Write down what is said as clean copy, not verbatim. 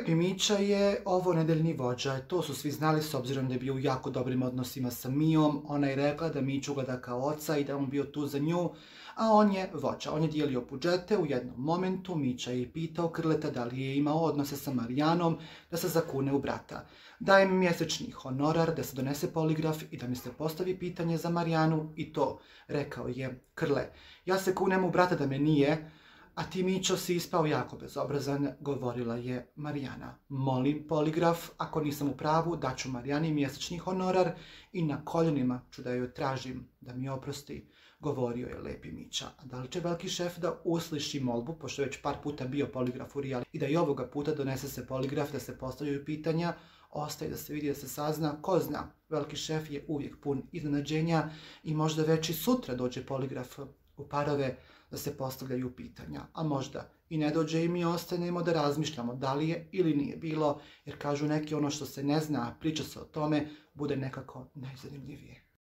Lijepi Mića je ovo nedeljni vođa. To su svi znali s obzirom da je bio u jako dobrim odnosima sa Mijom. Ona je rekla da Miću gleda kao oca i da on bio tu za nju, a on je vođa. On je dijelio budžete u jednom momentu. Mića je pitao Krleta da li je imao odnose sa Marijanom, da se zakune u brata. Daje mi mjesečni honorar, da se donese poligraf i da mi se postavi pitanje za Marijanu i to, rekao je Krle. Ja se kunem u brata da me nije, a ti Mićo si ispao jako bezobrazan, govorila je Marijana. Molim poligraf, ako nisam u pravu, daću Marijani mjesečni honorar i na koljenima ću da joj tražim da mi oprosti, govorio je Lijepi Mića. A da li će veliki šef da usliši molbu, pošto je već par puta bio poligraf u Rijali, i da i ovoga puta donese se poligraf, da se postavljaju pitanja, ostaje da se vidi, da se sazna, ko zna. Veliki šef je uvijek pun iznenađenja i možda već i sutra dođe poligraf u parove da se postavljaju pitanja, a možda i ne dođe i mi ostanemo da razmišljamo da li je ili nije bilo, jer kažu neki ono što se ne zna, priča se o tome, bude nekako najzanimljivije.